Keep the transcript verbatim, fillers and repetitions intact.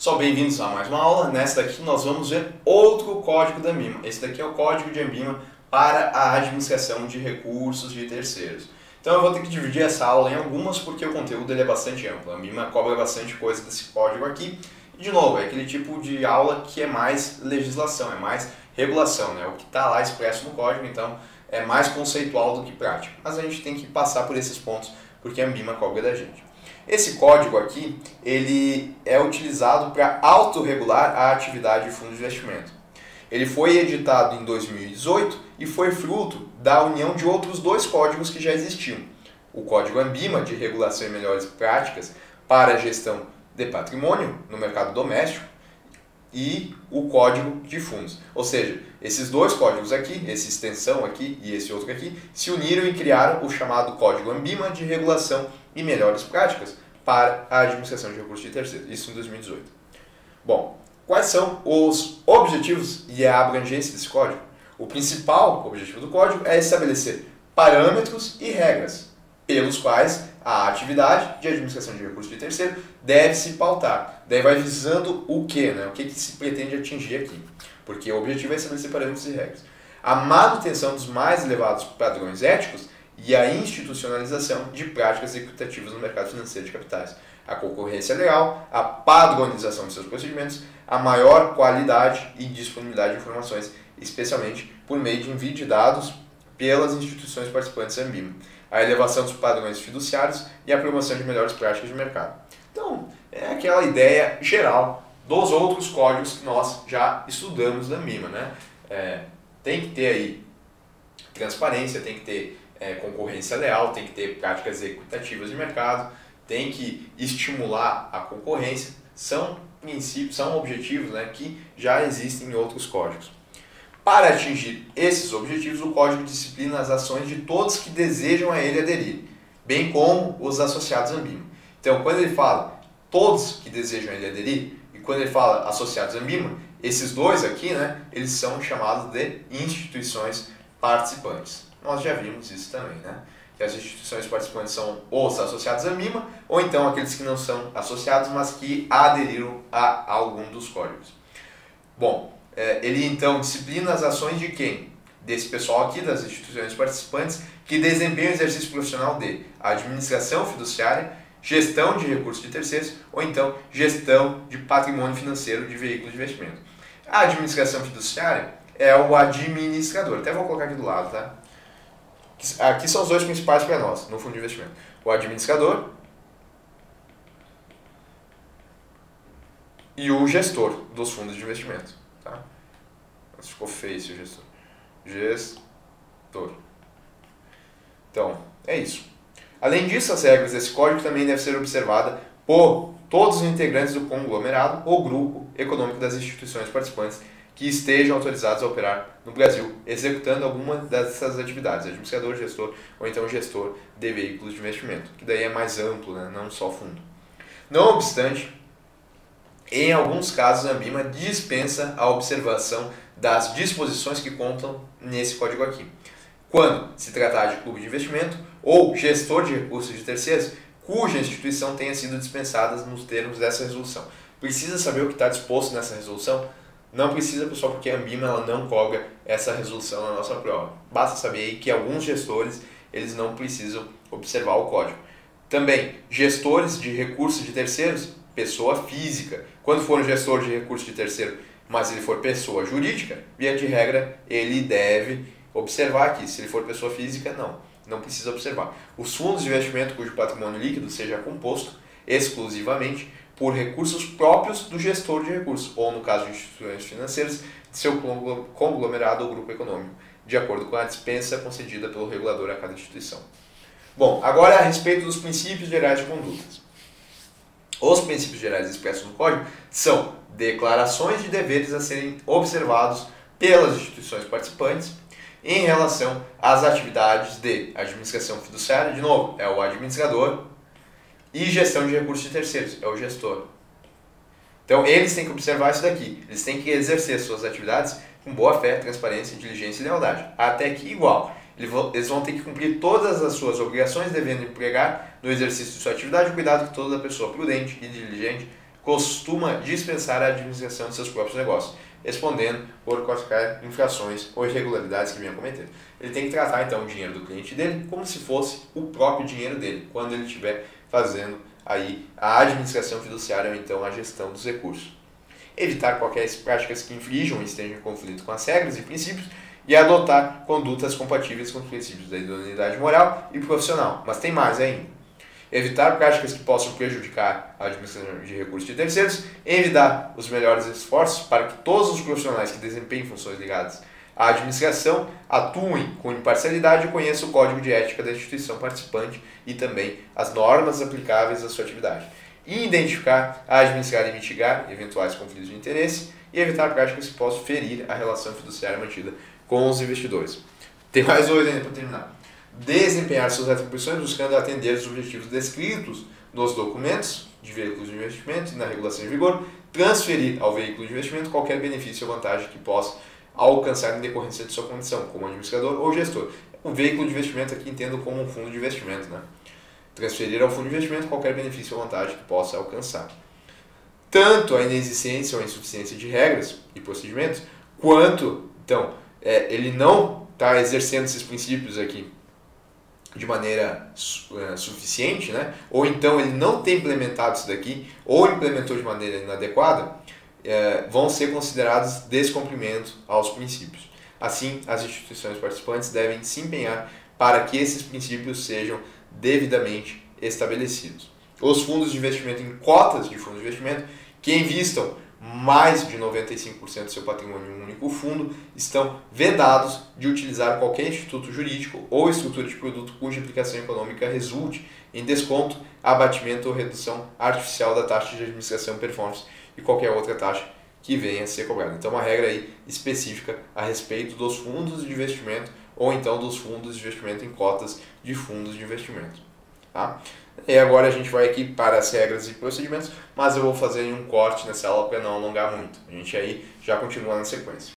Pessoal, bem-vindos a mais uma aula. Nesta daqui nós vamos ver outro código da ANBIMA. Esse daqui é o código de ANBIMA para a administração de recursos de terceiros. Então eu vou ter que dividir essa aula em algumas porque o conteúdo ele é bastante amplo. A ANBIMA cobra bastante coisa desse código aqui. E, de novo, é aquele tipo de aula que é mais legislação, é mais regulação, né? O que está lá expresso no código, então é mais conceitual do que prático. Mas a gente tem que passar por esses pontos porque a ANBIMA cobra da gente. Esse código aqui, ele é utilizado para autorregular a atividade de fundo de investimento. Ele foi editado em dois mil e dezoito e foi fruto da união de outros dois códigos que já existiam. O código ANBIMA, de regulação e melhores práticas para a gestão de patrimônio no mercado doméstico, e o código de fundos. Ou seja, esses dois códigos aqui, essa extensão aqui e esse outro aqui, se uniram e criaram o chamado código ANBIMA de regulação e melhores práticas para a administração de recursos de terceiros. Isso em dois mil e dezoito. Bom, quais são os objetivos e a abrangência desse código? O principal objetivo do código é estabelecer parâmetros e regras pelos quais a atividade de administração de recursos de terceiro deve se pautar. Daí vai visando o que, né? O que, que se pretende atingir aqui. Porque o objetivo é estabelecer parâmetros e regras. A manutenção dos mais elevados padrões éticos e a institucionalização de práticas equitativas no mercado financeiro de capitais. A concorrência legal, a padronização de seus procedimentos, a maior qualidade e disponibilidade de informações, especialmente por meio de envio de dados pelas instituições participantes da ANBIMA, a elevação dos padrões fiduciários e a promoção de melhores práticas de mercado. Então, é aquela ideia geral dos outros códigos que nós já estudamos da ANBIMA, né? É, tem que ter aí transparência, tem que ter é, concorrência leal, tem que ter práticas equitativas de mercado, tem que estimular a concorrência, são princípios, são objetivos, né, que já existem em outros códigos. Para atingir esses objetivos, o código disciplina as ações de todos que desejam a ele aderir, bem como os associados à ANBIMA. Então, quando ele fala todos que desejam a ele aderir, e quando ele fala associados à ANBIMA, esses dois aqui, né, eles são chamados de instituições participantes. Nós já vimos isso também, né? Que as instituições participantes são os associados à ANBIMA, ou então aqueles que não são associados, mas que aderiram a algum dos códigos. Bom, ele então disciplina as ações de quem? Desse pessoal aqui, das instituições participantes, que desempenham o exercício profissional de administração fiduciária, gestão de recursos de terceiros, ou então gestão de patrimônio financeiro de veículos de investimento. A administração fiduciária é o administrador. Até vou colocar aqui do lado, tá? Aqui são os dois principais para nós, no fundo de investimento. O administrador e o gestor dos fundos de investimento. Tá? Ficou feio esse gestor. Gestor. Então, é isso. Além disso, as regras desse código também devem ser observadas por todos os integrantes do conglomerado ou grupo econômico das instituições participantes que estejam autorizados a operar no Brasil, executando alguma dessas atividades, administrador, gestor ou então gestor de veículos de investimento, que daí é mais amplo, né? Não só fundo. Não obstante, em alguns casos a ANBIMA dispensa a observação das disposições que contam nesse código aqui. Quando se tratar de clube de investimento ou gestor de recursos de terceiros, cuja instituição tenha sido dispensada nos termos dessa resolução. Precisa saber o que está disposto nessa resolução? Não precisa, pessoal, porque a ANBIMA ela não cobra essa resolução na nossa prova. Basta saber aí que alguns gestores eles não precisam observar o código. Também, gestores de recursos de terceiros, pessoa física. Quando for um gestor de recursos de terceiro, mas ele for pessoa jurídica, via de regra, ele deve observar aqui. Se ele for pessoa física, não. Não precisa observar. Os fundos de investimento cujo patrimônio líquido seja composto exclusivamente por recursos próprios do gestor de recursos, ou no caso de instituições financeiras, de seu conglomerado ou grupo econômico, de acordo com a dispensa concedida pelo regulador a cada instituição. Bom, agora a respeito dos princípios gerais de condutas. Os princípios gerais expressos no código são declarações de deveres a serem observados pelas instituições participantes em relação às atividades de administração fiduciária, de novo, é o administrador, e gestão de recursos de terceiros, é o gestor. Então, eles têm que observar isso daqui. Eles têm que exercer suas atividades com boa fé, transparência, diligência e lealdade. Até aqui, igual. Eles vão ter que cumprir todas as suas obrigações, devendo empregar no exercício de sua atividade o cuidado que toda pessoa prudente e diligente costuma dispensar a administração de seus próprios negócios, respondendo por quaisquer infrações ou irregularidades que venha a cometer. Ele tem que tratar então o dinheiro do cliente dele como se fosse o próprio dinheiro dele, quando ele estiver fazendo aí a administração fiduciária ou então a gestão dos recursos. Evitar qualquer práticas que infringam ou estejam em conflito com as regras e princípios e adotar condutas compatíveis com os princípios da idoneidade moral e profissional. Mas tem mais ainda. Evitar práticas que possam prejudicar a administração de recursos de terceiros, evitar os melhores esforços para que todos os profissionais que desempenhem funções ligadas à administração atuem com imparcialidade e conheçam o código de ética da instituição participante e também as normas aplicáveis à sua atividade. Identificar, administrar e mitigar eventuais conflitos de interesse e evitar práticas que possam ferir a relação fiduciária mantida com os investidores. Tem mais dois ainda para terminar. Desempenhar suas atribuições buscando atender os objetivos descritos nos documentos de veículos de investimento e na regulação em vigor, transferir ao veículo de investimento qualquer benefício ou vantagem que possa alcançar em decorrência de sua condição como administrador ou gestor. O veículo de investimento aqui entendo como um fundo de investimento, né? Transferir ao fundo de investimento qualquer benefício ou vantagem que possa alcançar. Tanto a inexistência ou a insuficiência de regras e procedimentos, quanto, então, é, ele não está exercendo esses princípios aqui de maneira uh, suficiente, né? Ou então ele não tem implementado isso daqui, ou implementou de maneira inadequada, uh, vão ser considerados descumprimento aos princípios. Assim, as instituições participantes devem se empenhar para que esses princípios sejam devidamente estabelecidos. Os fundos de investimento em cotas de fundos de investimento que invistam mais de noventa e cinco por cento do seu patrimônio em um único fundo estão vedados de utilizar qualquer instituto jurídico ou estrutura de produto cuja aplicação econômica resulte em desconto, abatimento ou redução artificial da taxa de administração, performance e qualquer outra taxa que venha a ser cobrada. Então, uma regra aí específica a respeito dos fundos de investimento ou então dos fundos de investimento em cotas de fundos de investimento. Tá? E agora a gente vai aqui para as regras e procedimentos, mas eu vou fazer um corte nessa aula para não alongar muito. A gente aí já continua na sequência.